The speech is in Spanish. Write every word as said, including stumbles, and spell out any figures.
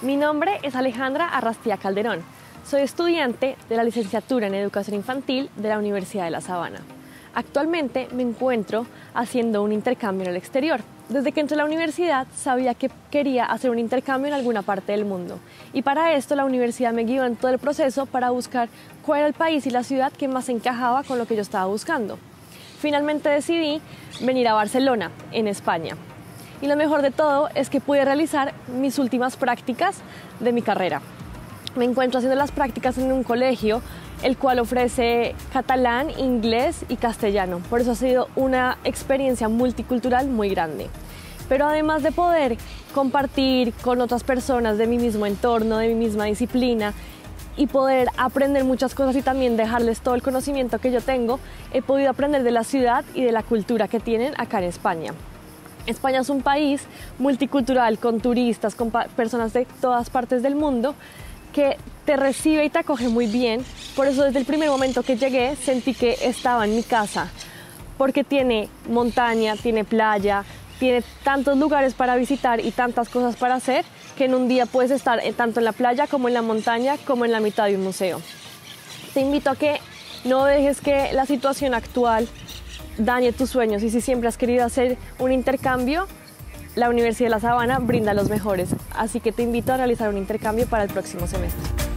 Mi nombre es Alejandra Arrastía Calderón. Soy estudiante de la licenciatura en Educación Infantil de la Universidad de La Sabana. Actualmente me encuentro haciendo un intercambio en el exterior. Desde que entré a la universidad sabía que quería hacer un intercambio en alguna parte del mundo. Y para esto la universidad me guió en todo el proceso para buscar cuál era el país y la ciudad que más encajaba con lo que yo estaba buscando. Finalmente decidí venir a Barcelona, en España. Y lo mejor de todo es que pude realizar mis últimas prácticas de mi carrera. Me encuentro haciendo las prácticas en un colegio, el cual ofrece catalán, inglés y castellano. Por eso ha sido una experiencia multicultural muy grande. Pero además de poder compartir con otras personas de mi mismo entorno, de mi misma disciplina, y poder aprender muchas cosas y también dejarles todo el conocimiento que yo tengo, he podido aprender de la ciudad y de la cultura que tienen acá en España. España es un país multicultural, con turistas, con personas de todas partes del mundo, que te recibe y te acoge muy bien. Por eso desde el primer momento que llegué sentí que estaba en mi casa, porque tiene montaña, tiene playa, tiene tantos lugares para visitar y tantas cosas para hacer, que en un día puedes estar tanto en la playa como en la montaña, como en la mitad de un museo. Te invito a que no dejes que la situación actual dañe tus sueños, y si siempre has querido hacer un intercambio, la Universidad de La Sabana brinda los mejores. Así que te invito a realizar un intercambio para el próximo semestre.